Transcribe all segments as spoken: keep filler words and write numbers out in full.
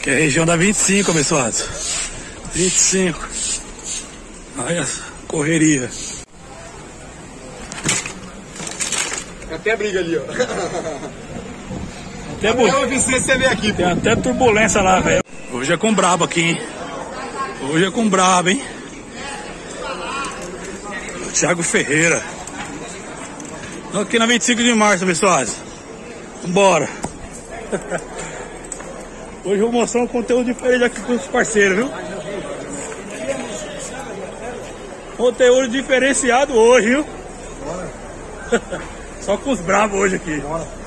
Que é a região da vinte e cinco, abençoados. vinte e cinco. Olha essa correria. Tem até briga ali, ó. Até bu... você vê aqui, Tem até turbulência lá, velho. Hoje é com brabo aqui, hein? Hoje é com brabo, hein? Thiago Ferreira. Aqui na vinte e cinco de março, abençoados. Vambora. Hoje eu vou mostrar um conteúdo diferente aqui com os parceiros, viu? Conteúdo diferenciado hoje, viu? Só com os bravos hoje aqui.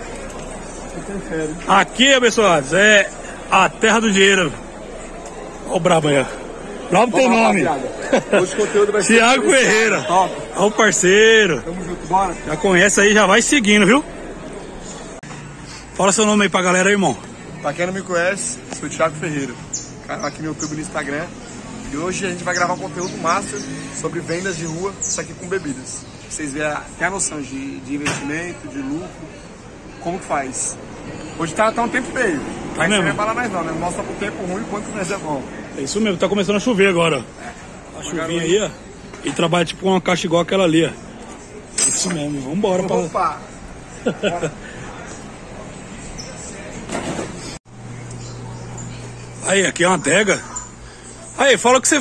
Aqui, abençoados, é a terra do dinheiro. Olha o brabo aí, ó. Brabo tem nome. Hoje o conteúdo vai ser Thiago Ferreira. Olha o parceiro. Tamo junto, bora. Já conhece aí, já vai seguindo, viu? Fala seu nome aí pra galera aí, irmão. Pra quem não me conhece, sou o Thiago Ferreira, canal aqui no YouTube e no Instagram. E hoje a gente vai gravar um conteúdo master sobre vendas de rua, só que com bebidas. Pra vocês verem, tem a noção de, de investimento, de lucro, como que faz. Hoje tá, tá um tempo feio, mas não vai falar mais não, né? Mostra pro tempo ruim quanto mais é bom. É isso mesmo, tá começando a chover agora, ó. A chuvinha aí, ó. E trabalha tipo uma caixa igual aquela ali, ó. Isso mesmo, vambora. Opa! Pra... Aí, aqui é uma adega. Aí, fala que você...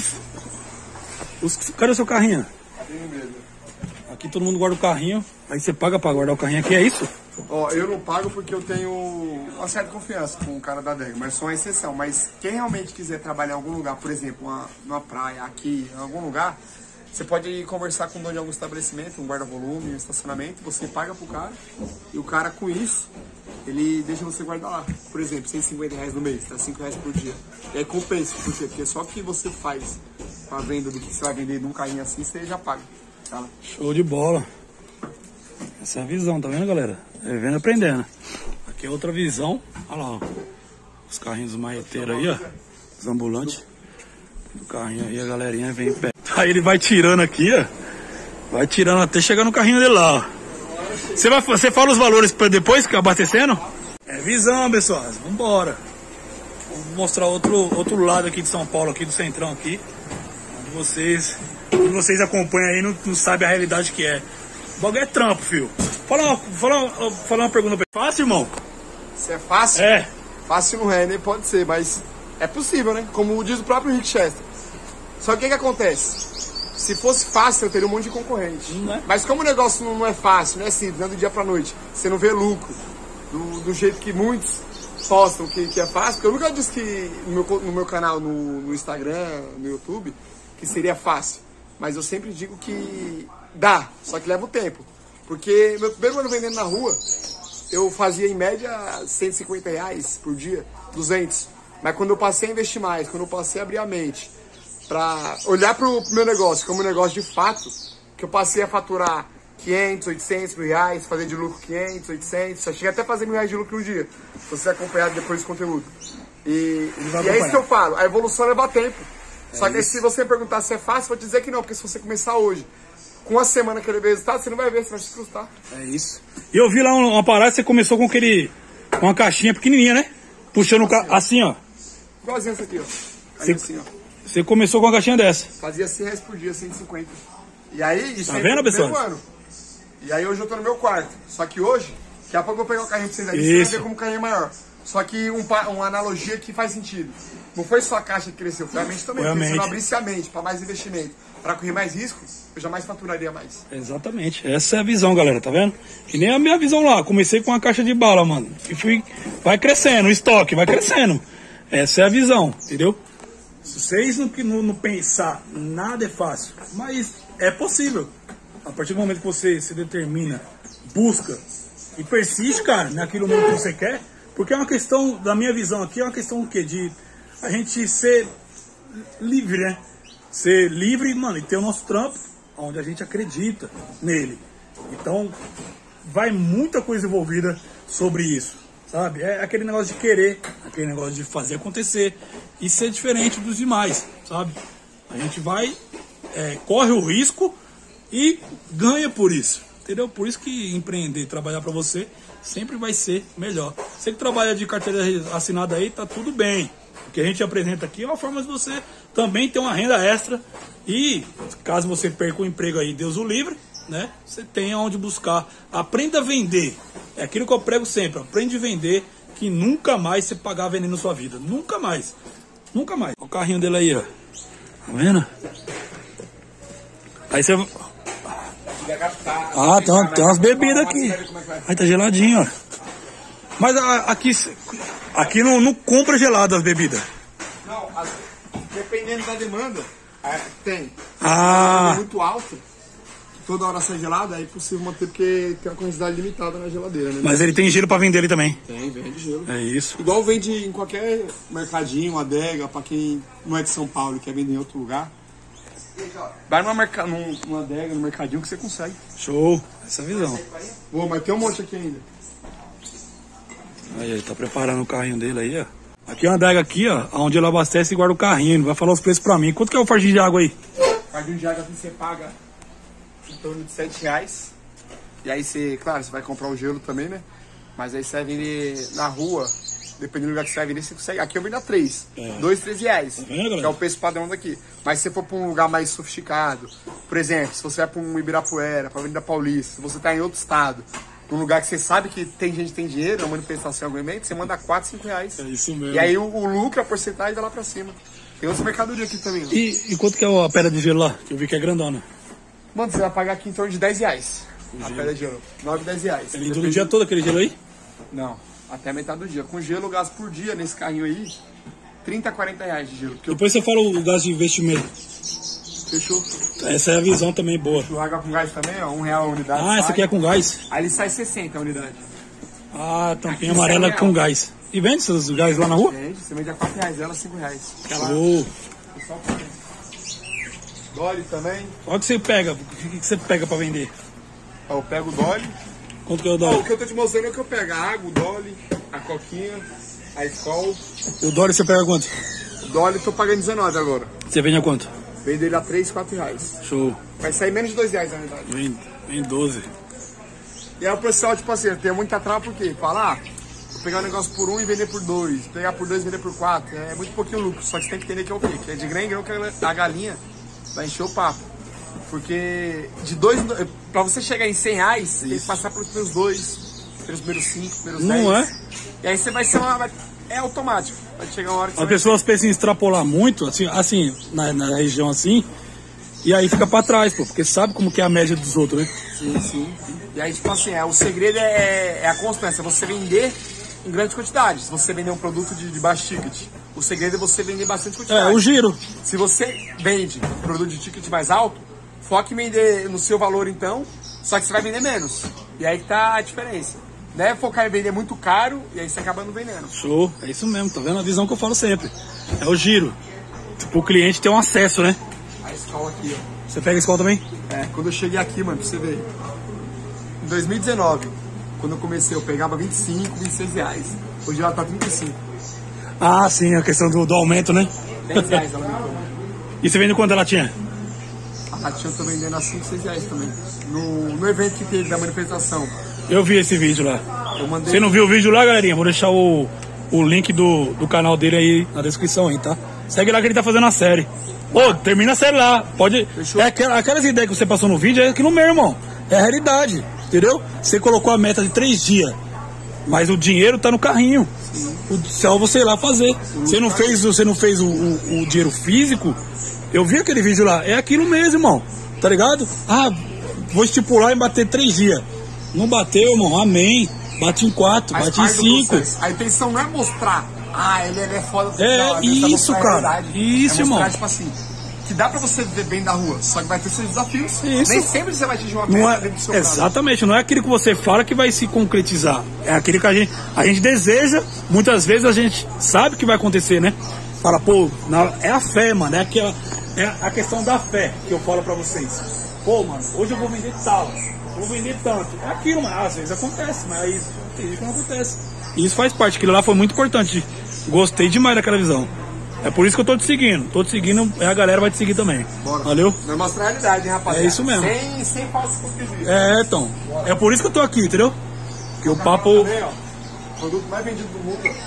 Os... Cadê o seu carrinho? Tenho medo. Aqui todo mundo guarda o carrinho. Aí você paga pra guardar o carrinho aqui, é isso? Ó, eu não pago porque eu tenho uma certa confiança com o cara da adega, mas sou uma exceção. Mas quem realmente quiser trabalhar em algum lugar, por exemplo, uma, numa praia, aqui, em algum lugar, você pode ir conversar com o dono de algum estabelecimento, um guarda-volume, um estacionamento, você paga pro cara, e o cara com isso, ele deixa você guardar lá. Por exemplo, cento e cinquenta reais no mês, tá? cinco reais por dia. E aí compensa, por quê? Porque só que você faz a venda do que você vai vender num carrinho assim, você já paga. Tá? Show de bola. Essa é a visão, tá vendo, galera? É vendo aprendendo. Aqui é outra visão. Olha lá, ó. Os carrinhos dos maeteiros aí, ó. Os ambulantes. Do carrinho aí, a galerinha vem em pé. Aí ele vai tirando aqui, ó. Vai tirando até chegar no carrinho dele lá, ó. Você, vai, você fala os valores pra depois que abastecendo? É visão, pessoal. Vambora. Vou mostrar outro, outro lado aqui de São Paulo, aqui do Centrão aqui. Onde vocês, onde vocês acompanham aí, não, não sabem a realidade que é. O bagulho é trampo, filho. Fala, fala, fala uma pergunta pra ele. Fácil, irmão? Se é fácil? É. Fácil não é, nem pode ser, mas é possível, né? Como diz o próprio Rick Chester. Só que o que, que acontece? Se fosse fácil, eu teria um monte de concorrente. Não é? Mas como o negócio não é fácil, não é simples, não é do dia pra noite, você não vê lucro do, do jeito que muitos postam que, que é fácil, porque eu nunca disse que no meu, no meu canal, no, no Instagram, no YouTube, que seria fácil. Mas eu sempre digo que dá, só que leva o tempo. Porque meu primeiro ano vendendo na rua, eu fazia em média cento e cinquenta reais por dia, duzentos. Mas quando eu passei a investir mais, quando eu passei a abrir a mente, para olhar para o meu negócio como um negócio de fato, que eu passei a faturar quinhentos, oitocentos mil reais, fazer de lucro quinhentos, oitocentos, só cheguei até a fazer mil reais de lucro um dia, se você acompanhar depois do conteúdo. E, e é isso que eu falo, a evolução leva tempo. É só que isso. Se você perguntar se é fácil, eu vou te dizer que não, porque se você começar hoje, com uma semana que ele vê resultado, você não vai ver, você vai se frustrar. É isso. E eu vi lá uma parada, você começou com aquele, com uma caixinha pequenininha, né? Puxando o ca... assim, ó. Igualzinho essa aqui, ó. Você... assim, ó. Você começou com uma caixinha dessa? Fazia cem reais por dia, cento e cinquenta. E aí, isso tá vendo, pessoal? Ano. E aí hoje eu tô no meu quarto. Só que hoje, daqui a pouco eu vou pegar o carrinho pra vocês aí, isso. Você vai ver como o carrinho é maior. Só que um, uma analogia que faz sentido. Não foi só a caixa que cresceu, foi a mente também. Porque se eu não abrisse a mente para mais investimento, para correr mais risco, eu jamais faturaria mais. Exatamente. Essa é a visão, galera, tá vendo? Que nem a minha visão lá. Comecei com uma caixa de bala, mano. E fui. Vai crescendo, o estoque vai crescendo. Essa é a visão, entendeu? Se vocês não, não, não pensar, nada é fácil, mas é possível. A partir do momento que você se determina, busca e persiste, cara, naquilo mesmo que você quer, porque é uma questão, da minha visão aqui, é uma questão do quê? De a gente ser livre, né? Ser livre, mano, e ter o nosso trampo, onde a gente acredita nele. Então, vai muita coisa envolvida sobre isso. Sabe? É aquele negócio de querer, aquele negócio de fazer acontecer e ser diferente dos demais, sabe? A gente vai, é, corre o risco e ganha por isso, entendeu? Por isso que empreender, trabalhar para você, sempre vai ser melhor. Você que trabalha de carteira assinada aí, tá tudo bem, que a gente apresenta aqui é uma forma de você também ter uma renda extra. E caso você perca o emprego aí, Deus o livre, né? Você tem onde buscar. Aprenda a vender. É aquilo que eu prego sempre. Aprende a vender, que nunca mais você pagar veneno na sua vida. Nunca mais. Nunca mais. Olha o carrinho dele aí, ó. Tá vendo? Aí você... Ah, tem, uma, tem umas bebidas aqui. Aí tá geladinho, ó. Mas a, aqui, aqui não, não compra gelado as bebidas. Não, as, dependendo da demanda, é, tem. Ah. É muito alto. Toda hora sai gelado, aí é possível manter porque tem uma quantidade limitada na geladeira, né? Mas ele tem gelo pra vender ali também. Tem, vende gelo. É isso. Igual vende em qualquer mercadinho, adega, pra quem não é de São Paulo e quer vender em outro lugar. Vai numa, merca... numa adega, no mercadinho que você consegue. Show, essa é a visão. Pô, mas tem um monte aqui ainda. Aí, ele tá preparando o carrinho dele aí, ó. Aqui é uma adega aqui, ó, onde ele abastece e guarda o carrinho. Ele vai falar os preços pra mim. Quanto que é o fardinho de água aí? O fardinho de água aqui você paga em torno de sete reais. E aí você, claro, você vai comprar o gelo também, né? Mas aí você vai vender na rua, dependendo do lugar que você vai vender, você consegue. Aqui eu vendo a três. É. Dois, três reais. Tá vendo, que é o preço padrão daqui. Mas se você for pra um lugar mais sofisticado, por exemplo, se você vai pra um Ibirapuera, pra Avenida Paulista, se você tá em outro estado, num lugar que você sabe que tem gente que tem dinheiro, é uma manifestação, algum evento, você manda quatro, cinco reais. É isso mesmo. E aí o, o lucro, a porcentagem vai lá pra cima. Tem outras mercadorias aqui também. E, e quanto que é a pedra de gelo lá? Que eu vi que é grandona. Mano, você vai pagar aqui em torno de dez reais. A pedra de gelo. nove, dez reais. Ele dura o dia todo aquele gelo aí? Não, até a metade do dia. Com gelo, eu gasto por dia nesse carrinho aí, trinta, quarenta reais de gelo. Depois eu... você fala o gasto de investimento. Fechou. Essa é a visão também boa. O água com gás também, ó, um real a unidade. Ah, sai. Essa aqui é com gás? Aí ele sai sessenta a unidade. Ah, tampinha amarela com gás. E vende esses gás lá na rua? Vende, você vende a quatro reais, ela cinco reais. Show. Dolly também. Qual que você pega? O que você pega pra vender? Ó, eu pego o Dolly. Quanto que é o Dolly? Ó, o que eu tô te mostrando é o que eu pego. A água, o Dolly, a coquinha, a Skol. O Dolly você pega quanto? O Dolly eu tô pagando dezenove agora. Você vende a quanto? Vende ele a três, quatro reais. Show. Vai sair menos de dois reais na verdade. Vem, vem doze. E aí o pessoal, tipo assim, tem muita trava por quê? Fala, ah, vou pegar um negócio por um e vender por dois. Pegar por dois e vender por quatro. É muito pouquinho lucro. Só que você tem que entender que é o quê? Que é de grão em grão que a galinha vai encher o papo. Porque de dois, pra você chegar em cem reais, você tem que passar pelos primeiros dois, pelos primeiros cinco, primeiros dez. Não é? E aí você vai ser uma... Vai, é automático. Vai chegar uma hora que As pessoas vai... pensam em extrapolar muito, assim, assim na, na região assim, e aí fica pra trás, pô, porque sabe como que é a média dos outros, né? Sim, sim. E aí, tipo assim, é, o segredo é, é a constância, você vender em grandes quantidades. Se você vender um produto de, de baixo ticket, o segredo é você vender bastante quantidade. É, o giro. Se você vende um produto de ticket mais alto, foque em vender no seu valor então, só que você vai vender menos. E aí que tá a diferença. Não é focar em vender muito caro e aí você acaba não vendendo. Show, é isso mesmo, tá vendo a visão que eu falo sempre. É o giro. Tipo, o cliente ter um acesso, né? A escola aqui, ó. Você pega a escola também? É, quando eu cheguei aqui, mano, pra você ver. Em dois mil e dezenove, quando eu comecei, eu pegava vinte e cinco, vinte e seis reais. Hoje ela tá trinta e cinco. Ah, sim, a questão do, do aumento, né? dez reais ela aumentou. E você vende quanto ela tinha? A latinha eu tô vendendo a cinco, seis reais também. No, no evento que teve da manifestação. Eu vi esse vídeo lá. Eu mandei... Você não viu o vídeo lá, galerinha? Vou deixar o, o link do, do canal dele aí na descrição aí, tá? Segue lá que ele tá fazendo a série. Ô, termina a série lá. Pode. Fechou. É aquelas, aquelas ideias que você passou no vídeo, é aquilo mesmo, irmão. É a realidade, entendeu? Você colocou a meta de três dias, mas o dinheiro tá no carrinho. Sim. O céu você ir lá fazer. Você não fez, você não fez o, o, o dinheiro físico. Eu vi aquele vídeo lá. É aquilo mesmo, irmão. Tá ligado? Ah, vou estipular e bater três dias. Não bateu, irmão. Amém. Bate em quatro, bate em cinco. A intenção não é mostrar. Ah, ele, ele é foda. É, não, isso, cara. Isso, é mostrar, irmão. Tipo assim, que dá pra você viver bem da rua, só que vai ter seus desafios. Isso. Nem sempre você vai atingir uma não meta é, dentro do seu exatamente, plano. não é aquilo que você fala que vai se concretizar. É aquilo que a gente, a gente deseja, muitas vezes a gente sabe que vai acontecer, né? Fala, pô, na, é a fé, mano. É, aquela, é a questão da fé que eu falo pra vocês. Pô, mano, hoje eu vou vender tal, vou vender tanto. É aquilo, mano. Às vezes acontece, mas tem gente que não acontece. E isso faz parte, aquilo lá foi muito importante. Gostei demais daquela visão. É por isso que eu tô te seguindo. Tô te seguindo, a galera vai te seguir também. Bora. Valeu? Vai mostrar a realidade, hein, rapaziada? É isso mesmo. Sem, sem falso hipocrisia. É, então. Bora. É por isso que eu tô aqui, entendeu? Porque o papo... Também, ó, o produto mais vendido do mundo, ó.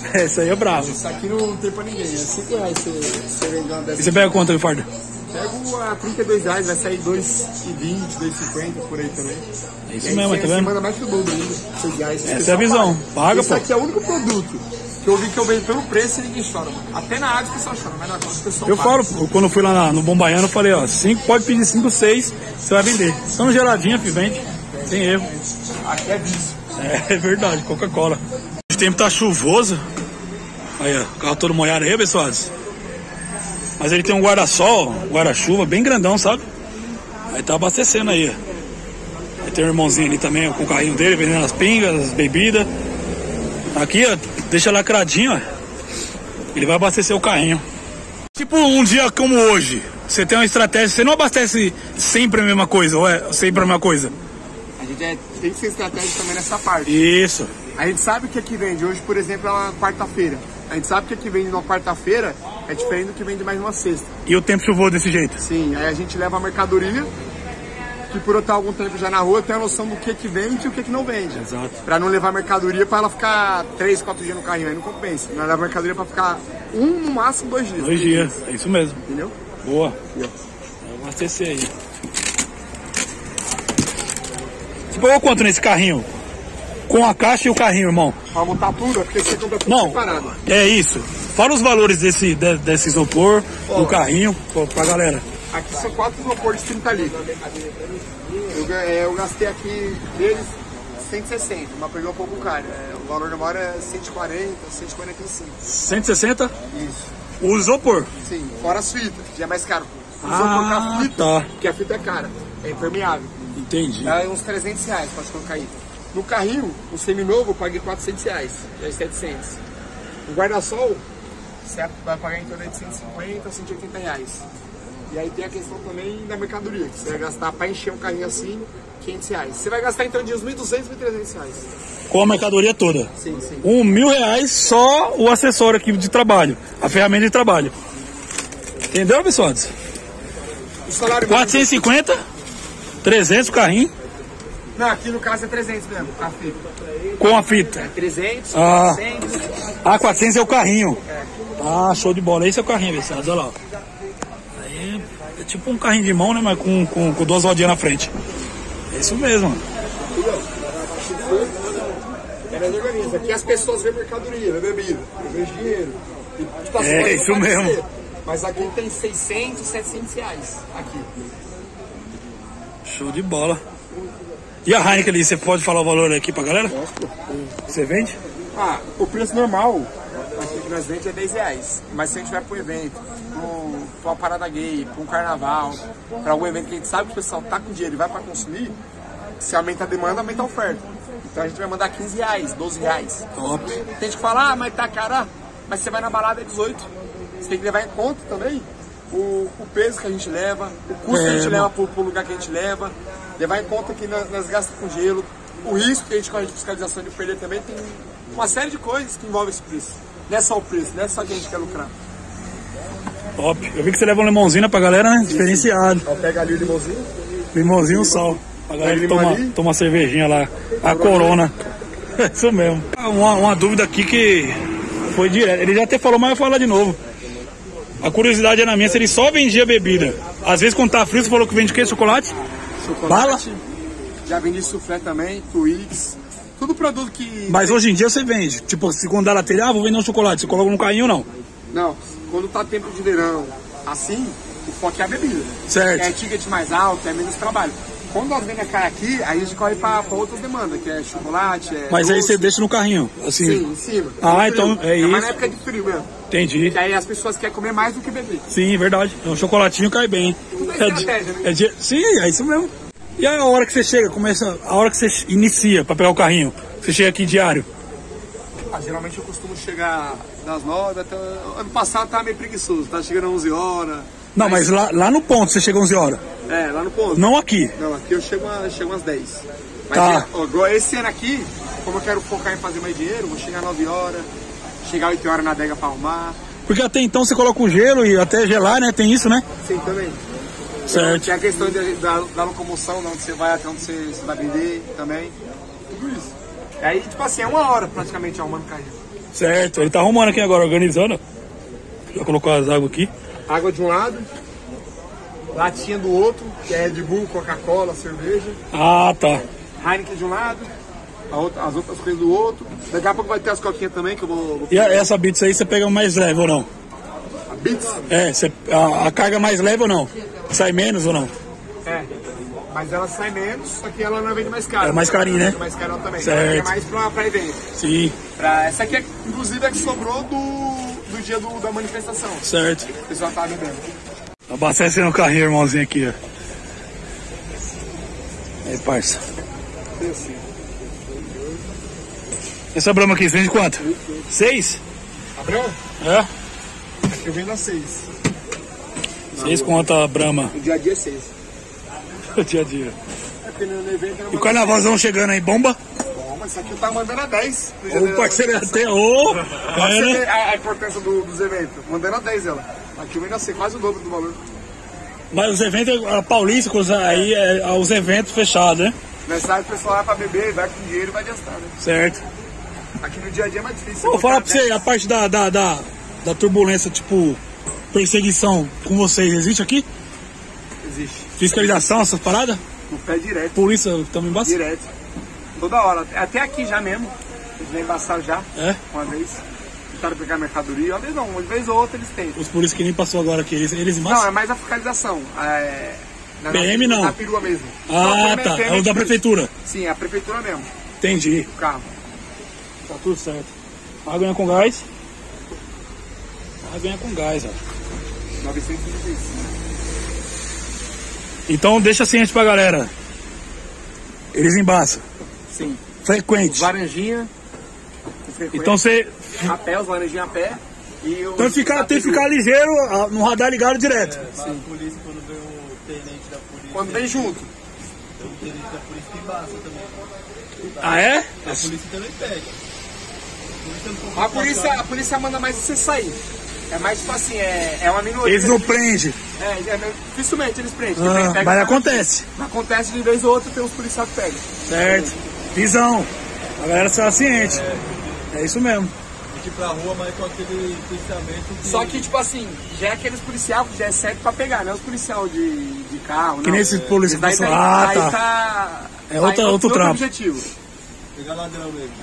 Esse aí é bravo. Isso aqui não tem pra ninguém, é cinco reais você, você vende uma dessa. E você pega quanto, farda? Pego a trinta e dois reais, vai sair dois e vinte, dois e cinquenta por aí também. É isso mesmo, tá vendo? Você manda mais que o dobro ainda. seis reais. Essa é a visão. Paga, Esse pô. aqui é o único produto que eu vi que eu vendo pelo preço e ninguém chora, mano. Até na área o pessoal chora, mas na conta o pessoal Eu paga. falo, quando eu fui lá na, no Bombaiano, eu falei, ó, cinco, pode pedir cinco, seis, você vai vender. São geladinha, filho, vende. Sem erro. Aqui é vício. É, é verdade, Coca-Cola. O tempo tá chuvoso. Aí, ó, o carro todo molhado aí, pessoas. Mas ele tem um guarda-sol, um guarda-chuva bem grandão, sabe? Aí tá abastecendo aí, ó. Aí tem um irmãozinho ali também, ó, com o carrinho dele, vendendo as pingas, as bebidas. Aqui, ó, deixa lacradinho, ó. Ele vai abastecer o carrinho. Tipo um dia como hoje, você tem uma estratégia, você não abastece sempre a mesma coisa, ou é sempre a mesma coisa? A gente é, tem que ser estratégico também nessa parte. Isso. A gente sabe que aqui vende, hoje, por exemplo, é uma quarta-feira. A gente sabe que aqui vende numa quarta-feira é diferente do que vende mais numa sexta. E o tempo chuvoso desse jeito? Sim, aí a gente leva a mercadoria, que por eu estar algum tempo já na rua, tem a noção do que que vende e o que que não vende. Exato. Pra não levar a mercadoria pra ela ficar três, quatro dias no carrinho, aí não compensa. Nós leva a mercadoria pra ficar um, no máximo, dois dias. Dois dias, é isso mesmo. Entendeu? Boa. Aqui, ó. Vou abastecer aí. Você pagou quanto nesse carrinho? Com a caixa e o carrinho, irmão? Pra montar tudo, é porque você compra tudo Não, separado. é isso. Fala os valores desse, de, desse isopor, Ó. do carrinho, pô, pra galera. Aqui são quatro isopor de trinta litros. Eu, ga- é, eu gastei aqui deles cento e sessenta, mas peguei um pouco caro. É, o valor normal é cento e quarenta, cento e quarenta e cinco. cento e sessenta? Isso. O isopor. Sim, fora as fitas, que é mais caro. O Ah, isopor com a fita, tá. porque a fita é cara, é impermeável. Entendi. Dá uns trezentos reais, pode colocar aí. No carrinho, o seminovo, eu paguei quatrocentos reais, já é setecentos. O guarda-sol, você vai pagar em torno de cento e cinquenta, cento e oitenta reais. E aí tem a questão também da mercadoria, que você vai gastar para encher um carrinho assim, quinhentos reais. Você vai gastar em torno de uns mil e duzentos, mil e trezentos reais. Com a mercadoria toda. Sim, sim. Um mil reais só o acessório aqui de trabalho. A ferramenta de trabalho. Entendeu, pessoal? O salário quatrocentos e cinquenta, trezentos o carrinho, Não, aqui no caso é trezentos mesmo, a fita. com a fita. É trezentos, Ah. quatrocentos. Ah, quatrocentos é o carrinho. Ah, show de bola. Esse é o carrinho, pessoal. Olha lá. Ó. Aí é tipo um carrinho de mão, né? Mas com, com, com duas rodinhas na frente. É isso mesmo. É mais organiza. Aqui as pessoas vêem mercadoria, vê bebida, vê dinheiro. E, tipo, assim, É, pode isso não mesmo. parecer, mas aqui tem seiscentos, setecentos reais. Aqui. Show de bola. E a Heineken ali, você pode falar o valor aqui pra galera? Você vende? Ah, o preço normal aqui que nós vendemos é dez reais. Mas se a gente vai para um evento, para uma parada gay, para um carnaval, para algum evento que a gente sabe que o pessoal tá com dinheiro e vai para consumir, se aumenta a demanda, aumenta a oferta. Então a gente vai mandar quinze reais, doze reais. Top. Tem gente que fala, ah, mas tá caro, ah, mas você vai na balada é dezoito. Você tem que levar em conta também o, o peso que a gente leva, o custo É, que a gente mano. leva pro, pro lugar que a gente leva, levar em conta que nós, nós gastamos com gelo, o risco que a gente corre de fiscalização de perder também, tem uma série de coisas que envolvem esse preço. Não é só o preço, não é só que a gente quer lucrar. Top. Eu vi que você leva um limãozinho pra galera, né? Diferenciado. Então pega ali o limãozinho. Limãozinho e um sal. A galera que Limão toma, ali. toma uma cervejinha lá. A Corona. Isso mesmo. Uma, uma dúvida aqui que foi direto. Ele já até falou, mas eu vou falar de novo. A curiosidade era minha se ele só vendia bebida. Às vezes quando tá frio, você falou que vende o quê? Chocolate? Chocolate. Já vendi soufflé também, Twix. Tudo produto que... Mas hoje em dia você vende. Tipo, se quando dá na telha, ah, vou vender um chocolate. Você coloca no carrinho ou não? Não, quando tá tempo de verão, assim, o foco é a bebida. Certo. É ticket mais alto, é menos trabalho. Quando nós vendemos a cara aqui, aí a gente corre pra, pra outras demandas, que é chocolate, é Mas aí doce. você deixa no carrinho. Assim. Sim, em cima. Ah, No frio. então é É mais isso. na época de frio mesmo. Entendi. E aí as pessoas querem comer mais do que beber. Sim, verdade. Um chocolatinho cai bem. Tudo é É estratégia, né? é de- sim, é isso mesmo. E aí a hora que você chega, começa. A hora que você inicia pra pegar o carrinho, você chega aqui diário. Ah, geralmente eu costumo chegar das nove até... Ano passado tava meio preguiçoso, tava chegando às onze horas. Não, mas lá, lá no ponto você chega onze horas. É, lá no ponto. Não aqui. Não, aqui eu chego, a, chego às dez. Mas Tá. é, ó, igual esse ano aqui, como eu quero focar em fazer mais dinheiro, vou chegar às nove horas, chegar às oito horas na adega pra arrumar. Porque até então você coloca o gelo e até gelar, né? Tem isso, né? Sim, também. Certo. Tem a questão de- da, da locomoção, de onde você vai até onde você, você vai vender também. Tudo isso. E aí, tipo assim, é uma hora praticamente arrumando o carrinho. Certo, ele tá arrumando aqui agora, organizando. Já colocou as águas aqui. Água de um lado, latinha do outro, que é Red Bull, Coca-Cola, cerveja. Ah, tá. Heineken de um lado, a outra, as outras coisas do outro. Daqui a pouco vai ter as coquinhas também, que eu vou... vou E a, essa Beats aí você pega mais leve ou não? A Beats? É, você, a, a carga mais leve ou não? Sai menos ou não? É, mas ela sai menos, só que ela não vende mais cara. É mais carinho, né? É mais cara também. Certo. Ela é mais pra, pra evento. Sim. Pra, essa aqui, é, inclusive, é que sobrou do, do dia do, da manifestação. Certo. O pessoal tá bebendo. Abastecendo o carrinho, irmãozinho, aqui, ó. Aí, parça. Essa Brahma aqui, você vende quanto? Seis? A Brahma? É? Aqui eu vendo a seis. Seis conto a Brahma. O dia a dia é seis. O dia a dia. É porque no evento era E o carnavalzão chegando aí, bomba? bom, mas isso aqui eu tava mandando a dez. O parceiro até. Ô! Olha É, né? a, a importância do, dos eventos. Mandando a dez ela. Aqui eu ainda sei quase o dobro do valor. Mas os eventos, a Paulista, aí é os eventos fechados, né? Nessa área o pessoal vai pra beber, vai com dinheiro e vai gastar, né? Certo. Aqui no dia a dia é mais difícil. Vou você falar botar pra você, dez. a parte da, da, da, da turbulência, tipo, perseguição com vocês, existe aqui? Existe. Fiscalização, essas paradas? No pé direto. Polícia também embaixo? Direto. Toda hora. Até aqui já mesmo. Eles vêm passar já. É? Uma vez. Tentaram pegar mercadoria. Uma vez não, uma vez ou outra eles têm. Os polícias que nem passou agora aqui, eles, eles Não, embaixo? é mais a fiscalização. É... Na, P M na, não. Na perua mesmo. Ah, Só tá. P M É o da de- prefeitura. Sim, é a prefeitura mesmo. Entendi. O carro. Tá tudo certo. Água com gás. Água com gás, ó. novecentos e trinta e cinco. Então deixa ciente pra galera. Eles embaçam. Sim. Os Frequente. laranjinha. o frequente, Então você. A pé, os laranjinha a pé. E os Então ficar, tem que da ficar ligeiro, ah, no radar ligado direto. A polícia, quando vem o tenente da polícia, Quando vem junto. o tenente da polícia que embaça também. Ah, é? A polícia também pega. A polícia não pode A polícia, a polícia manda mais você sair. É mais tipo assim, é, é uma minoria. Eles não prendem. É, é, dificilmente eles prendem. Ah, Quem pega- mas acontece. Acontece de vez ou outra, tem uns policiais que pegam. Certo. Visão. A galera está ciente. É isso mesmo. ir pra rua, mas com aquele pensamento que... Só que, tipo assim, já é aqueles policial que já é certo pra pegar, não é os policial de, de carro, Que não. nem esses policiais Daí que tá- são- ah, daí tá. tá... É tá outra- em outro trampo. objetivo. Pegar ladrão mesmo.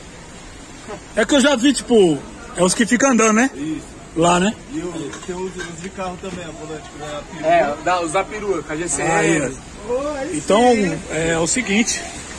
É que eu já vi, tipo, é os que ficam andando, né? Isso. Lá, né? E o, tem os, os de carro também, a volante, que é a perua. É, da, os da perua, com a G C M. Aí, Então, é o seguinte,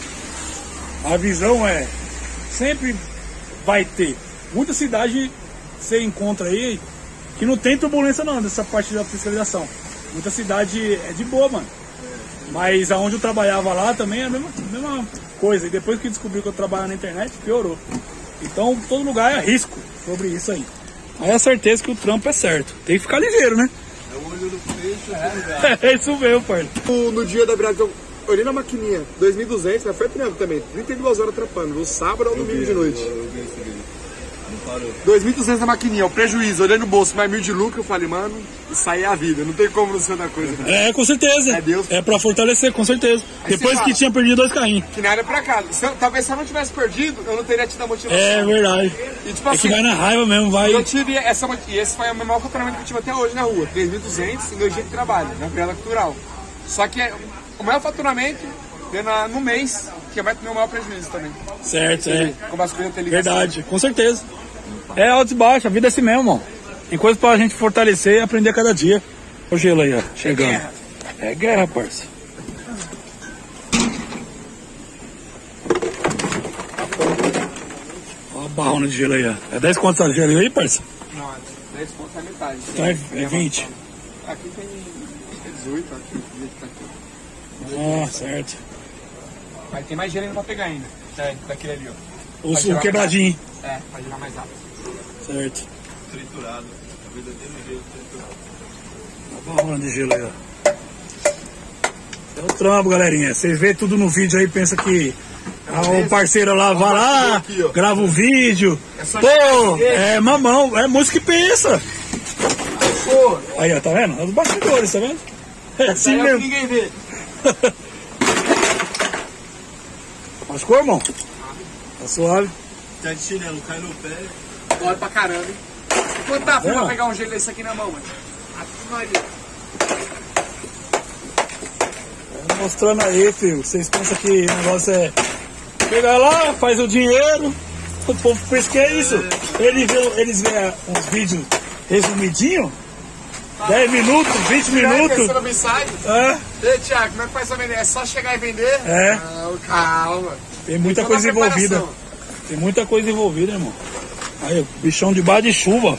a visão é, sempre vai ter, muita cidade você encontra aí que não tem turbulência não, dessa parte da fiscalização. Muita cidade é de boa, mano. Mas aonde eu trabalhava lá também é a mesma, mesma coisa. E depois que descobri que eu trabalhava na internet, piorou. Então, todo lugar é risco sobre isso aí. Aí é certeza que o trampo é certo. Tem que ficar ligeiro, né? É o olho no peixe, é. É isso mesmo, parceiro. No, no dia da virada, eu olhei na maquininha, dois mil e duzentos, mas foi treinando também, trinta e duas horas atrapando, do sábado ao domingo de noite. Eu vi esse vídeo. Não parou. dois mil e duzentos na maquininha, o prejuízo, olhei no bolso, mais mil de lucro, eu falei, mano, isso aí é a vida, não tem como não ser outra coisa. Cara. É, com certeza. É Deus. É pra fortalecer, com certeza. Aí Depois você que fala. tinha perdido dois carrinhos. Que nem era pra cá, se eu, talvez se eu não tivesse perdido, eu não teria tido a motivação. É verdade. E tipo É que assim, vai na raiva mesmo, vai. eu tive essa, e esse foi o maior faturamento que eu tive até hoje na rua, três mil e duzentos em dois dias de trabalho, na virada cultural. Só que é, o maior faturamento veio na- no mês, que vai ter o maior prejuízo também. Certo, é. Como as coisas têm ligação. Verdade, com certeza. É alto e baixo, a vida é assim mesmo, mano. Tem coisa pra gente fortalecer e aprender a cada dia. Olha o gelo aí, ó, chegando. guerra. É guerra, parça. Olha a barrona de gelo aí, ó. É dez contos de gelo aí, parça? Não, dez pontos é metade. Então é, é vinte. Aqui tem dezoito, aqui, do jeito que tá aqui. Ah, certo. Mas tem mais gelo ainda pra pegar ainda. É, daquele ali, ó. O, Vai o girar quebradinho, mais rápido. É, vai girar mais rápido. certo. Triturado. A verdadeiro jeito triturado. A barrona de gelo aí, ó. É o trampo, galerinha. Vocês vê tudo no vídeo aí, pensa que ah, o parceiro lá vai lá, aqui, ó. grava o vídeo. só Pô, chegar é mamão, é música que pensa. Pô, Aí, ó, tá vendo? É os bastidores, tá vendo? É assim daí é o que mesmo. ninguém vê. Machucou, irmão? Tá suave. Tá de chinelo, cai no pé. Dói pra caramba, hein? Quanto tá frio pra pegar um gelo desse aqui na mão, mano? Aqui, Maria. Mostrando aí, filho. Vocês pensam que o negócio é pegar lá, faz o dinheiro. O povo pensa que é isso. Eles vê, eles vê uns vídeos resumidinhos. dez minutos, vinte minutos. Você não me sai? É. Ei, Thiago, como é que faz pra vender? É só chegar e vender? É. Não, calma. Tem muita coisa envolvida. Tem muita coisa envolvida, irmão. Aí, o bichão debaixo de chuva.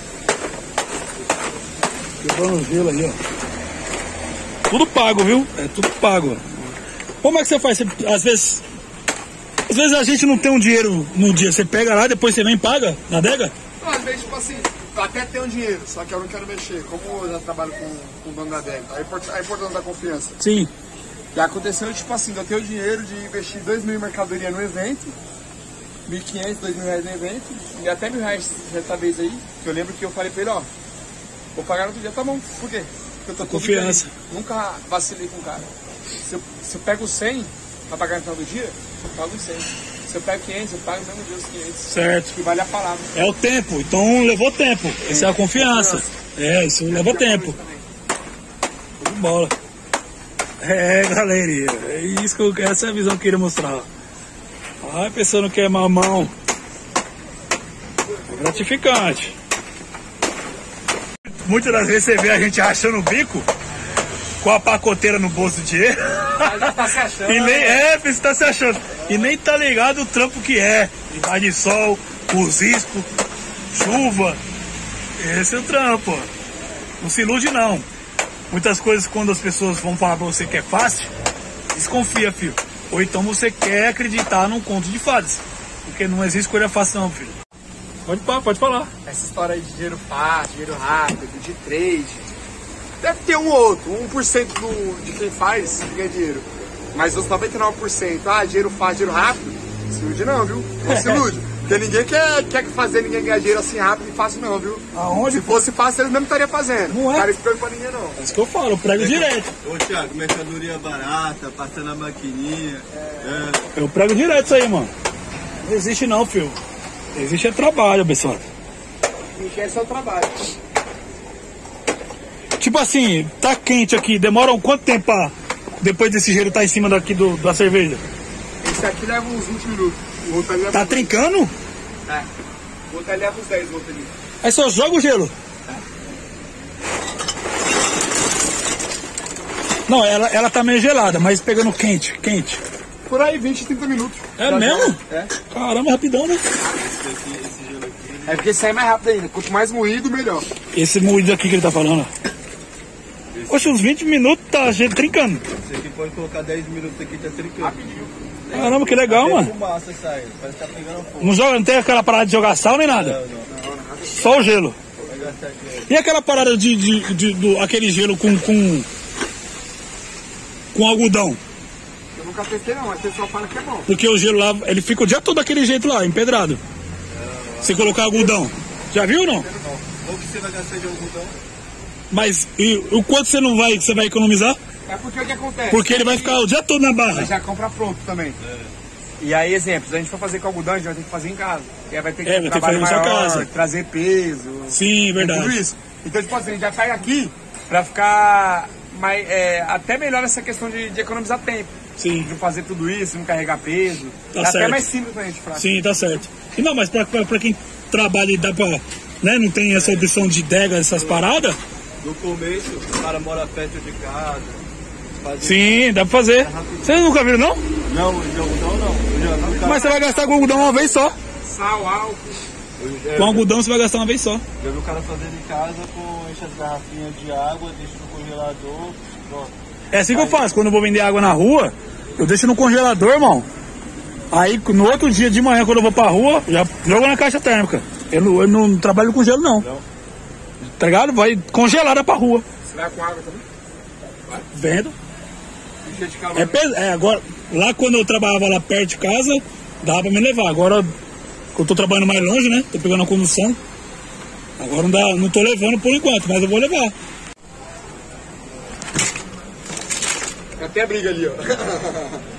Quebrando gelo aí, ó. Tudo pago, viu? É tudo pago. Como é que você faz? Você, às vezes. Às vezes a gente não tem um dinheiro no dia. Você pega lá, depois você vem e paga na adega? Não, às vezes, tipo assim, eu até tenho dinheiro, só que eu não quero mexer. Como eu já trabalho com, com o dono da adega, a importância da confiança. Sim. Já aconteceu, tipo assim, eu tenho dinheiro de investir dois mil em mercadoria no evento, mil e quinhentos, dois mil reais no evento, e até mil reais certa vez aí, que eu lembro que eu falei pra ele, ó, vou pagar no outro dia, tá bom, por quê? Porque eu tô confiança. Nunca vacilei com o cara. Se eu, se eu pego cem pra pagar no final do dia, eu pago cem. Se eu pego quinhentos, eu pago no mesmo dia os quinhentos. Certo. Que vale a palavra. É o tempo, então levou tempo. Essa é a confiança. É, isso leva tempo. Tudo bola. É, galerinha, é isso que eu quero, essa é a visão que eu queria mostrar. Ai, a pessoa não quer mamão. É gratificante. Muitas das vezes você vê a gente rachando o bico com a pacoteira no bolso de dinheiro. Tá se achando. E nem, é, você tá se achando. E nem tá ligado o trampo que é. Debaixo de sol, risco, chuva. Esse é o trampo, ó. Não se ilude não. Muitas coisas, quando as pessoas vão falar pra você que é fácil, desconfia, filho. Ou então você quer acreditar num conto de fadas. Porque não existe coisa fácil não, filho. Pode, pode falar. Essa história aí de dinheiro fácil, dinheiro rápido, de trade, deve ter um ou outro, um por cento do, de quem faz ganha dinheiro. Mas os noventa e nove por cento, ah, dinheiro fácil, dinheiro rápido, se ilude não, viu? Não se ilude. Porque ninguém quer, quer fazer ninguém ganhar dinheiro assim rápido e fácil não, viu? Aonde? Se fosse fácil, eles mesmo estariam fazendo. Não é? O cara escreve pra ninguém não. É isso que eu falo, eu prego direto. Ô, Thiago, mercadoria barata, passando a maquininha. É. É. Eu prego direto isso aí, mano. Não existe não, filho. Existe é trabalho, pessoal. Esse é o trabalho. Tipo assim, tá quente aqui, demora um quanto tempo pra, depois desse gelo tá em cima daqui do, da cerveja? Esse aqui leva uns vinte minutos. O outro ali leva Tá uns... trincando? É. O outro ali leva uns dez, o outro ali. Aí só joga o gelo. Não, ela, ela tá meio gelada, mas pegando quente, quente. Por aí, vinte, trinta minutos. É Já mesmo? já. É. Caramba, rapidão, né? Esse aqui, esse gelo aqui. É porque sai mais rápido ainda. Quanto mais moído, melhor. Esse moído aqui que ele tá falando. Poxa, uns vinte minutos tá gelo trincando. Esse aqui pode colocar dez minutos aqui, tá trincando. Rapidinho. Caramba, que legal, Tem mano. fumaça saindo, parece que tá pegando fogo. Não, joga, não tem aquela parada de jogar sal nem nada. Não, não. Só o gelo. Vai gastar aqui. E aquela parada de, de, de do, aquele gelo com, com com algodão? Eu nunca testei não, mas o pessoal fala que é bom. Porque o gelo lá, ele fica o dia todo daquele jeito lá, empedrado. Se colocar algodão. Já viu ou não? Não. Ou que você vai gastar de algodão? Mas e, o quanto você não vai, você vai economizar? É porque o que acontece? Porque ele vai ficar o dia todo na barra. Você já compra pronto também. É. E aí, exemplo, se a gente for fazer com algodão, a gente vai ter que fazer em casa. E aí vai ter que É, ter vai ter que trabalho fazer na sua maior, casa. trazer peso. Sim, verdade. Tudo isso. Então, tipo assim, a gente já pega aqui pra ficar mais, é, até melhor essa questão de, de economizar tempo. Sim. De fazer tudo isso, não carregar peso. Tá Dá certo. até mais simples pra gente, Fraco. Sim, tá certo. E não, mas pra, pra, pra quem trabalha e dá pra, né, não tem essa opção de dega, essas paradas. No começo, o cara mora perto de casa. Faz... Sim, dá pra fazer. Vocês nunca viram, não? Não, de algodão não. Eu já vi o cara- Mas você vai gastar com algodão uma vez só. Sal, álcool. eu já- Com algodão você vai gastar uma vez só. Já vi o cara fazendo em casa, com enche as garrafinhas de água, deixa no congelador, pronto. É assim que eu faço. Quando eu vou vender água na rua, eu deixo no congelador, irmão. Aí no outro dia de manhã, quando eu vou pra rua, já jogo na caixa térmica. Eu não, eu não trabalho com gelo, não. Não. Tá ligado? Vai congelada pra rua. Você vai com água também? Vendo? E cheio de calor. É, pes- é, agora, lá quando eu trabalhava lá perto de casa, dava pra me levar. Agora, que eu tô trabalhando mais longe, né? Tô pegando a condução. Agora não, dá, não tô levando por enquanto, mas eu vou levar. Tem até briga ali, ó.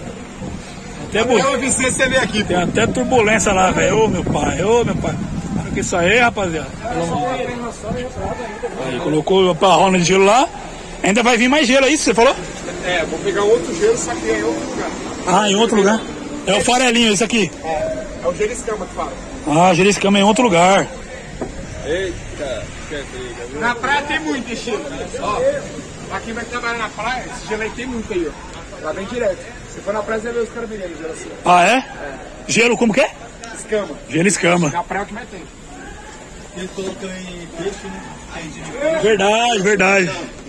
Até, bu- Eu vi você vê aqui, tem até turbulência lá, velho. Ô meu pai, ô meu pai. Isso aí, rapaziada. Aí colocou a roda de gelo lá. Ainda vai vir mais gelo, é isso que você falou? É, vou pegar outro gelo, só que é em outro lugar. Ah, em outro lugar? É o farelinho, esse aqui? É, é o gelo escama que fala. Ah, gelo escama é em outro lugar. Eita, que briga, viu? Na praia tem muito esse gelo. Ó, pra quem vai trabalhar na praia, esse gelo aí tem muito aí, ó. Lá vem direto. Se for na praia, você vai ver os caras vendendo gelo assim. Ah, é? É. Gelo como que é? Escama. Gelo escama. Na praia é o que mais tem. Eles colocam em peixe, né? Aí, de Verdade, verdade.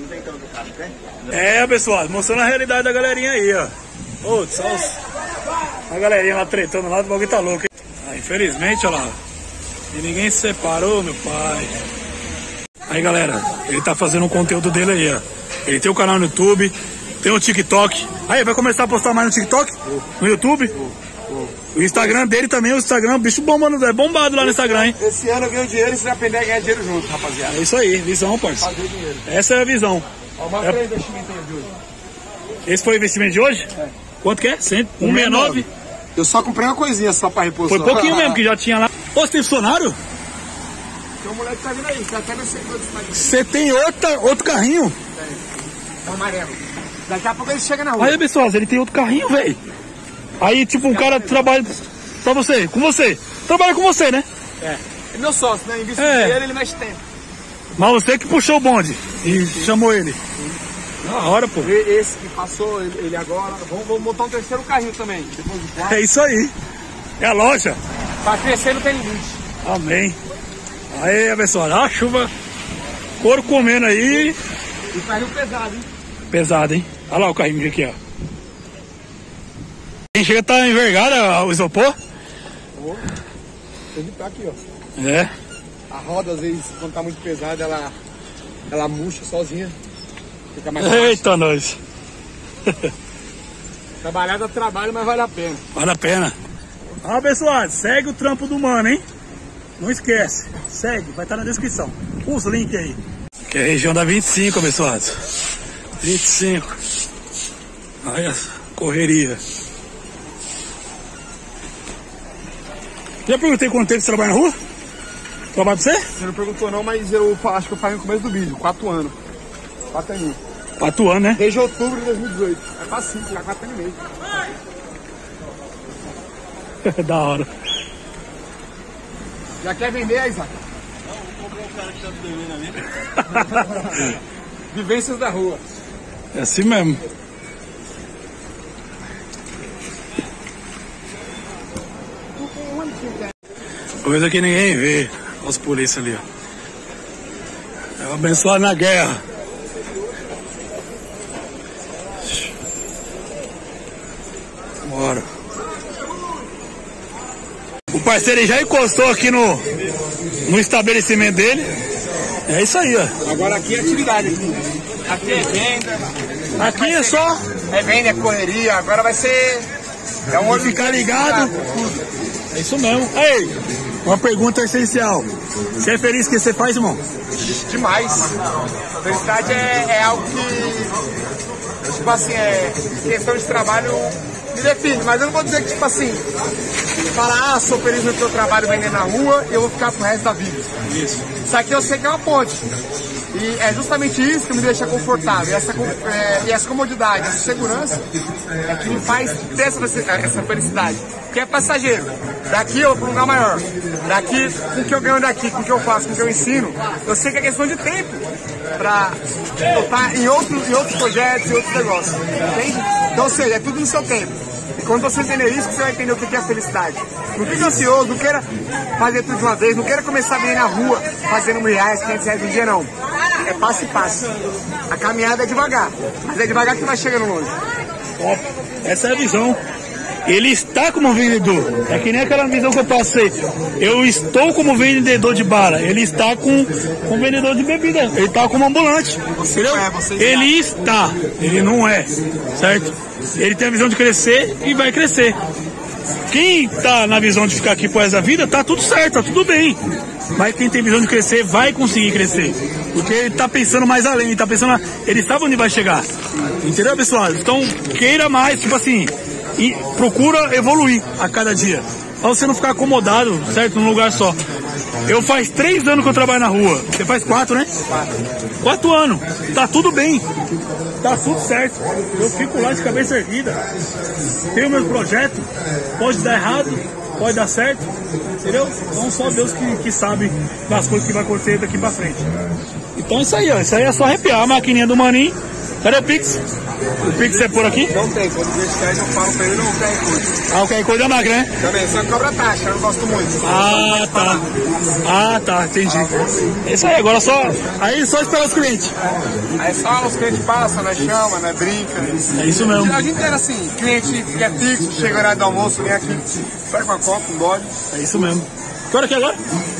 É, pessoal, mostrando a realidade da galerinha aí, ó. Ô, só os... a galerinha lá tretando lá, o bagulho tá louco, hein? Ah, infelizmente, olha lá. E ninguém se separou, meu pai. Aí, galera, ele tá fazendo um conteúdo dele aí, ó. Ele tem o canal no YouTube, tem o TikTok. Aí, vai começar a postar mais no TikTok? No YouTube? O Instagram dele também, o Instagram, bicho bombando, é bombado lá no Instagram, hein? Esse ano eu ganho dinheiro e você vai aprender a ganhar dinheiro junto, rapaziada. É isso aí, visão, parceiro. Fazer dinheiro. Essa é a visão. Ó, mostra aí o investimento aí de hoje. Esse foi o investimento de hoje? É. Quanto que é? cento e sessenta e nove? Eu só comprei uma coisinha só pra repor. Foi pouquinho mesmo, que já tinha lá. Ô, você tem funcionário? Tem um moleque que tá vindo aí, tá até no segundo. Você tem outra, outro carrinho? É o amarelo. Daqui a pouco ele chega na rua. Aí, pessoal, ele tem outro carrinho, velho. Aí, tipo, um cara trabalha pra você, com você. Trabalha com você, né? É. É meu sócio, né? Investe É. dinheiro, ele mexe tempo. Mas você que puxou o bonde e chamou ele. Na hora, pô. Esse que passou, ele, ele agora. Vamos, vamos montar um terceiro carrinho também. Depois do quarto. É isso aí. É a loja. Pra crescer não tem limite. Amém. Aí, pessoal, a chuva, couro comendo aí. E carrinho pesado, hein? Pesado, hein? Olha lá o carrinho aqui, ó. Quem chega tá envergada o isopor. Oh, tem que estar aqui, ó. É. A roda, às vezes, quando tá muito pesada, ela, ela murcha sozinha. Fica mais Eita, nós. Trabalhar dá trabalho, mas vale a pena. Vale a pena. Ah, pessoal, segue o trampo do mano, hein? Não esquece. Segue, vai estar na descrição. Usa o link aí. Que é a região da vinte e cinco, pessoal. vinte e cinco. Olha essa correria. Já perguntei quanto tempo você trabalha na rua? Trabalha pra você? Você não perguntou não, mas eu fa- acho que eu falei no começo do vídeo. Quatro anos. Quatro aninhos. Quatro anos, né? Desde outubro de dois mil e dezoito. É facinho, já quatro anos e meio. Da hora. Já quer vender, aí, Isaac? Não, vou comprar um cara que tá me devendo ali. Vivências da rua. É assim mesmo. Coisa que ninguém vê. Olha os polícias ali, ó. É o abençoado na guerra. Bora. O parceiro ele já encostou aqui no, no estabelecimento dele. É isso aí, ó. Agora aqui é atividade. Aqui, aqui é venda. Aqui é só É venda, é correria. Agora vai ser... É um olho ficar ligado. É isso mesmo. Ei, uma pergunta essencial. Você é feliz com o que você faz, irmão? demais. Felicidade é, é algo que, tipo assim, é questão de trabalho me define, mas eu não vou dizer que, tipo assim, falar, ah, sou feliz no que eu trabalho vendendo na rua e eu vou ficar pro resto da vida. Isso. Isso aqui eu sei que é uma ponte. E é justamente isso que me deixa confortável. E essa, é, e essa comodidade, essa segurança é que me faz ter essa, essa felicidade. Porque é passageiro. Daqui eu vou para um lugar maior. Daqui, com o que eu ganho daqui, com o que eu faço, com o que eu ensino, eu sei que é questão de tempo para eu estar em, outro, em outros projetos, em outros negócios. Entende? Então, ou seja, é tudo no seu tempo. E quando você entender isso, você vai entender o que é a felicidade. Não fique ansioso, não queira fazer tudo de uma vez, não queira começar a vir na rua fazendo mil reais, quinhentos reais no dia, não. É passo e passo. A caminhada é devagar, mas é devagar que vai chegando longe. Top. Essa é a visão. Ele está como vendedor. É que nem aquela visão que eu passei. Eu estou como vendedor de bala. Ele está com, com vendedor de bebida. Ele está como ambulante. Você entendeu? não é, você Ele está. Ele não é. Certo? Ele tem a visão de crescer e vai crescer. Quem está na visão de ficar aqui por essa vida, tá tudo certo, tá tudo bem. Mas quem tem visão de crescer vai conseguir crescer. Porque ele tá pensando mais além, ele tá pensando, ele sabe onde vai chegar. Entendeu, pessoal? Então, queira mais, tipo assim, e procura evoluir a cada dia. pra você não ficar acomodado, certo? Num lugar só. Eu faz três anos que eu trabalho na rua. Você faz quatro, né? Quatro. Quatro anos. Tá tudo bem. Tá tudo certo. Eu fico lá de cabeça erguida. Tenho meus projetos. Pode dar errado, pode dar certo. Entendeu? Então só Deus que, que sabe das coisas que vai acontecer daqui pra frente. Então isso aí, ó. Isso aí é só arrepiar a maquininha do maninho. Cadê o Pix? O Pix é por aqui? Não tem, quando o gente quer, eu falo pra ele, não tem coisa. Ah, o Q R Code da máquina, né? Também, só cobra taxa, eu não gosto muito. Ah, tá. Ah, tá, entendi. É isso aí, agora só. Aí só esperar os clientes. Aí só os clientes passam, né? Chama, né? Brinca. É isso mesmo. A gente era assim, cliente que é fixo, chega o horário do almoço, vem aqui, pega uma coca, um gole. É isso mesmo. Que hora que é agora?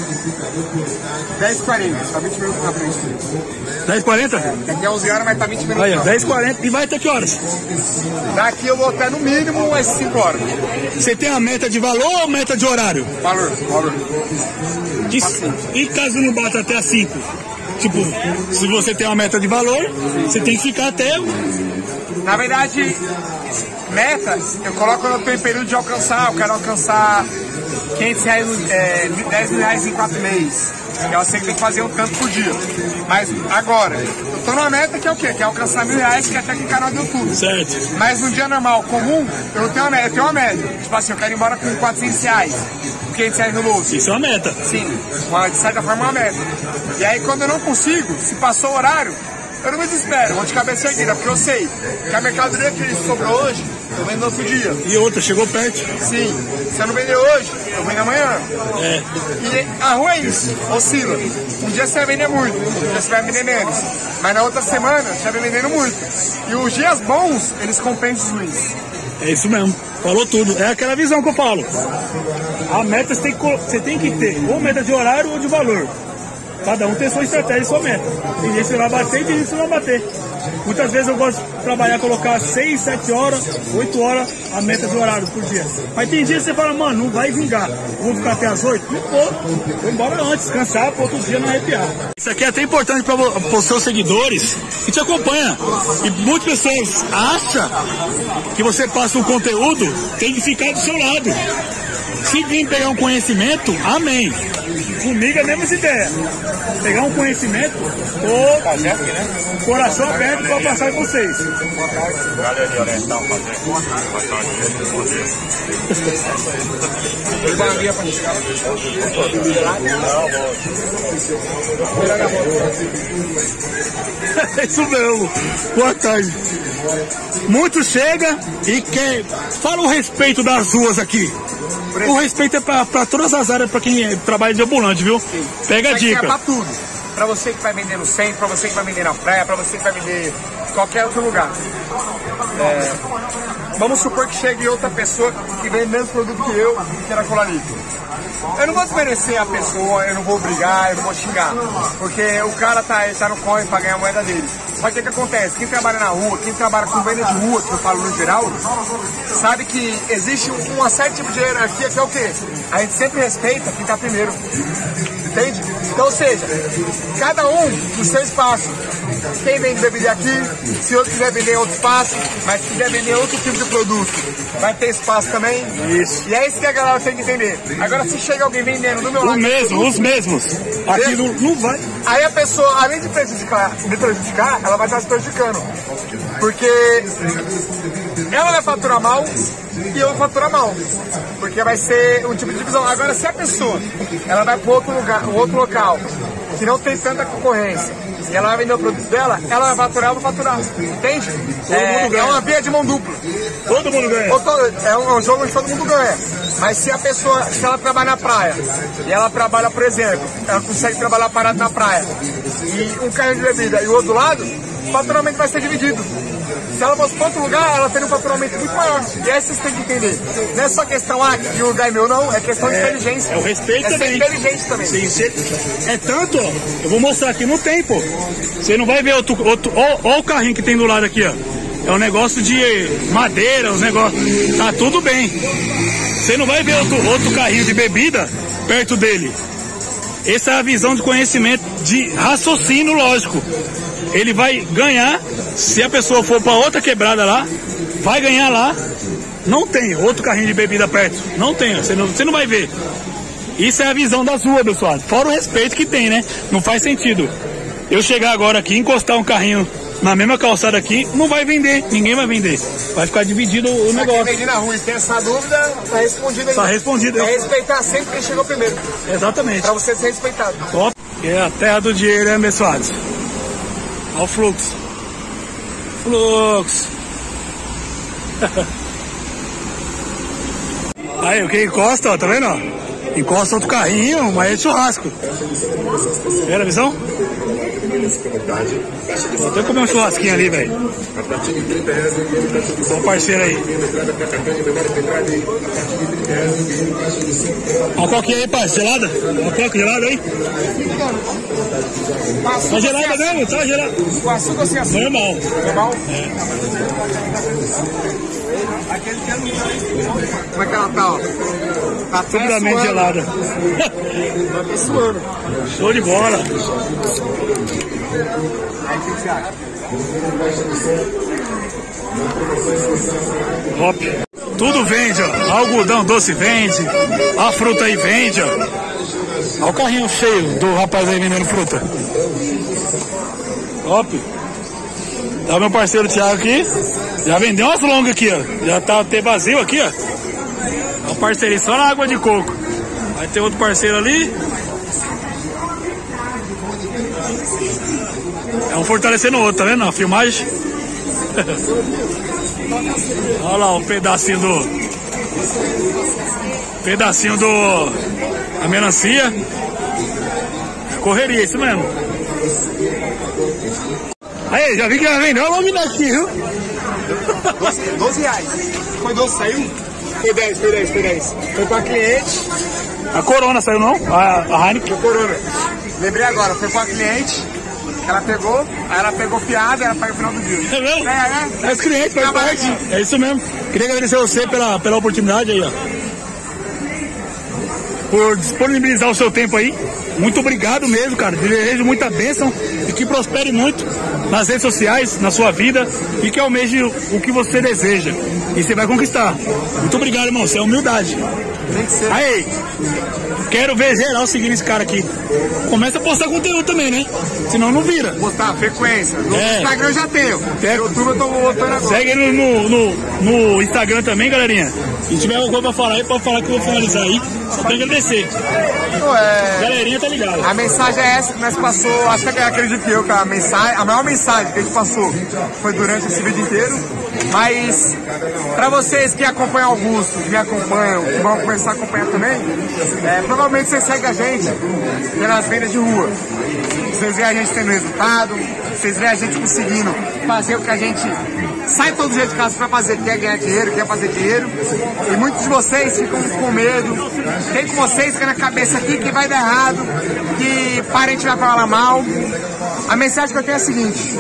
dez e quarenta, tá vinte minutos na frente. dez e quarenta? É, daqui a onze horas, mas tá vinte minutos. Aí, ó, dez e quarenta. E vai até que horas? Daqui eu vou até no mínimo umas cinco horas. Você tem a meta de valor ou meta de horário? Valor, valor. De... E caso não bata até as cinco? Tipo, se você tem uma meta de valor, você tem que ficar até... Na verdade, meta, eu coloco quando eu tenho período de alcançar, eu quero alcançar quinhentos reais, é, dez mil reais em quatro meses. Eu sei que tem que fazer um tanto por dia. Mas agora, eu tô numa meta que é o quê? Que é alcançar mil reais, que é até aqui no canal do YouTube. Certo. Mas num dia normal, comum, eu não tenho uma meta, eu tenho uma média. Tipo assim, eu quero ir embora com quatrocentos reais, quinhentos reais no bolso. Isso é uma meta. Sim, uma, de certa forma é uma meta. E aí quando eu não consigo, se passou o horário, eu não me desespero, vou de cabeça erguida, porque eu sei que a mercadoria que sobrou hoje, eu vendo no outro dia. E outra, chegou perto. Sim, se eu não vender hoje, eu vendo amanhã. É. E a rua é isso, oscila. Um dia você vai vender muito, um dia você vai vender menos. Mas na outra semana, você vai vendendo muito. E os dias bons, eles compensam os ruins. É isso mesmo, falou tudo. É aquela visão que eu falo. A meta você tem que, você tem que ter ou meta de horário ou de valor. Cada um tem sua estratégia e sua meta. Tem gente que vai bater e tem gente que não vai bater. Muitas vezes eu gosto de trabalhar, colocar seis, sete horas, oito horas a meta de horário por dia. Mas tem dias que você fala, mano, não vai vingar. Vou ficar até as oito? Não vou. Vou embora antes, descansar, para outro dia não arrepiar. Isso aqui é até importante para os seus seguidores que te acompanham. E muitas pessoas acham que você passa um conteúdo, tem que ficar do seu lado. Se vir pegar um conhecimento, amém. Comigo é a mesma ideia. Pegar um conhecimento, tô coração aberto para passar com vocês. Galera oriental fazer. É isso mesmo. Boa tarde. Muito chega e quer. Fala o respeito das ruas aqui. O respeito é para todas as áreas, para quem trabalha de ambulante, viu? Sim. Pega a dica. É pra tudo. Pra você que vai vender no centro, pra você que vai vender na praia, pra você que vai vender em qualquer outro lugar. É, vamos supor que chegue outra pessoa que vende o mesmo produto que eu e queira colar ali. Eu não vou desmerecer a pessoa, eu não vou brigar, eu não vou xingar. Porque o cara tá, tá no corre pra ganhar a moeda dele. Só que o que acontece? Quem trabalha na rua, quem trabalha com venda de rua, que eu falo no geral, sabe que existe uma certa tipo de hierarquia que é o quê? A gente sempre respeita quem tá primeiro. Entende? Então, ou seja, cada um no seu espaço. Quem vende bebida aqui, se outro quiser vender em outro espaço, mas se quiser vender outro tipo de produto, vai ter espaço também. Isso. E é isso que a galera tem que entender. Agora, se chega alguém vendendo do meu lado... O mesmo, os mesmos. Aqui não, não vai. Aí a pessoa, além de prejudicar, de prejudicar, ela vai estar se prejudicando. Porque ela vai faturar mal e eu vou faturar mal. Porque vai ser um tipo de divisão. Agora, se a pessoa ela vai para outro lugar, um outro local que não tem tanta concorrência e ela vai vender o produto dela, ela vai faturar, eu vou faturar. Entende? É, é uma via de mão dupla. Todo mundo ganha. É um, é um jogo onde todo mundo ganha. Mas se a pessoa, se ela trabalha na praia e ela trabalha, por exemplo, ela consegue trabalhar parado na praia e um carro de bebida e o outro lado, o faturamento vai ser dividido. Se ela fosse para outro lugar, ela teria um faturamento muito maior. E aí vocês têm que entender. Não é só questão, ah, que o lugar é meu, não. É questão de é, inteligência. É o respeito é também. É inteligente também. Sim, sim. É tanto, ó. Eu vou mostrar aqui no tempo. Você não vai ver outro... outro ó, ó o carrinho que tem do lado aqui, ó. É um negócio de madeira, os negócios... Tá tudo bem. Você não vai ver outro, outro carrinho de bebida perto dele. Essa é a visão de conhecimento, de raciocínio lógico. Ele vai ganhar, se a pessoa for para outra quebrada lá, vai ganhar lá Não tem outro carrinho de bebida perto. Não tem, você não, você não vai ver. Isso é a visão das ruas, pessoal. Fora o respeito que tem, né? Não faz sentido eu chegar agora aqui, encostar um carrinho na mesma calçada aqui, não vai vender. Ninguém vai vender. Vai ficar dividido o Só negócio. quem vende na rua e tem essa dúvida, tá respondido aí. Tá respondido. É respeitar sempre quem chegou primeiro. Exatamente. Pra você ser respeitado. Top. É a terra do dinheiro, né, abençoados? Olha o fluxo. Fluxo. Aí, o que encosta, ó, tá vendo? Ó? Encosta outro carrinho, mas é churrasco. Viu a visão? Vou até comer um churrasquinho ali, velho. Olha o parceiro aí. Olha a coquinha aí, parceiro. Gelada? Olha a coca gelada aí. Tá gelada mesmo? Tá gelada. Com açúcar ou sem açúcar? Normal. Normal? É. Como é que ela tá, ó? Tá até Seguramente suando. gelada. Tá até suando. Show de bola. Aí, o que você acha? Top. Tudo vende, ó. Algodão doce vende. A fruta aí vende, ó. Olha o carrinho cheio do rapaz aí vendendo fruta. Top. Tá o meu parceiro Thiago aqui. Já vendeu umas longas aqui, ó. Já tá até vazio aqui, ó. É um parceirinho só na água de coco. Vai ter outro parceiro ali. É um fortalecendo o outro, tá vendo? A filmagem. Olha lá o pedacinho do. Pedacinho do. A melancia. Correria, isso mesmo. Aí, já vi que ela vendeu uma lâmina aqui, viu? doze reais. Foi doze, saiu? Foi dez, foi dez, foi dez. Foi pra cliente. A Corona saiu não? A, a Heineken? Foi Corona. Lembrei agora, foi pra cliente. Ela pegou, aí ela pegou fiada e ela paga o final do dia. É mesmo? É, é. É os clientes, faz parte. É isso mesmo. Queria agradecer a você pela, pela oportunidade aí, ó. Por disponibilizar o seu tempo aí. Muito obrigado mesmo, cara. Desejo muita bênção e que prospere muito nas redes sociais, na sua vida e que almeje o que você deseja. E você vai conquistar. Muito obrigado, irmão. Isso é humildade. Tem que ser. Aí, quero ver geral seguindo esse cara aqui. Começa a postar conteúdo também, né? Senão não vira. Postar frequência. No É. Instagram eu já tenho. É. No YouTube eu tô voltando agora. Segue ele no, no, no Instagram também, galerinha. Se tiver alguma coisa pra falar aí, pode falar que eu vou finalizar aí. Só tem que agradecer. Então, é... Galerinha tá ligada. A mensagem é essa que nós passou, acho que acredito que eu, que a mensagem, a maior mensagem que a gente passou foi durante esse vídeo inteiro. Mas para vocês que acompanham Augusto, que me acompanham, que vão começar a acompanhar também, é, provavelmente vocês seguem a gente pelas vendas de rua. Vocês veem a gente tendo resultado, vocês veem a gente conseguindo fazer o que a gente sai todo dia de casa para fazer, quer ganhar dinheiro, quer fazer dinheiro. E muitos de vocês ficam com medo, tem com vocês fica na cabeça aqui que vai dar errado, que parente vai falar mal. A mensagem que eu tenho é a seguinte: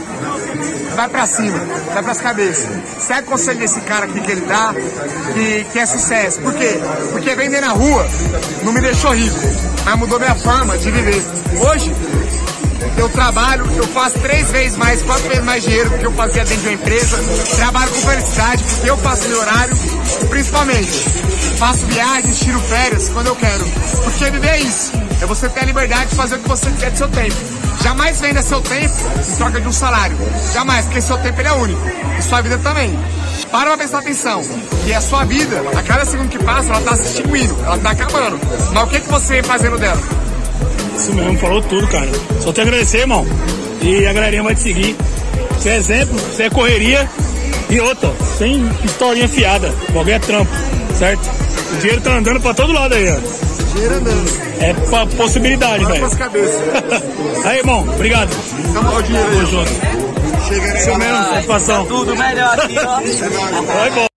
vai pra cima, vai pras cabeças. Segue o conselho desse cara aqui que ele dá, que, que é sucesso. Por quê? Porque vender na rua não me deixou rico, mas mudou minha forma de viver. Hoje, eu trabalho, eu faço três vezes mais, quatro vezes mais dinheiro do que eu fazia dentro de uma empresa. Trabalho com felicidade, porque eu faço meu horário. E principalmente, faço viagens, tiro férias quando eu quero. Porque viver é isso. É você ter a liberdade de fazer o que você quiser do seu tempo. Jamais venda seu tempo em troca de um salário. Jamais, porque seu tempo ele é único. E sua vida também. Para pra prestar atenção, que a sua vida, a cada segundo que passa, ela tá se extinguindo, ela tá acabando. Mas o que, que você vem fazendo dela? Isso mesmo, falou tudo, cara. Só te agradecer, irmão. E a galerinha vai te seguir. Você é exemplo, você é correria. E outra, sem historinha fiada. O bagulho é trampo, certo? O dinheiro tá andando pra todo lado aí, ó. Dinheiro andando. É pra possibilidade, velho. As cabeças. Aí, irmão, obrigado. Tamo o dinheiro aí. Tamo junto. Chega aí. Isso mesmo, satisfação. Tudo melhor aqui, ó. Vai bom.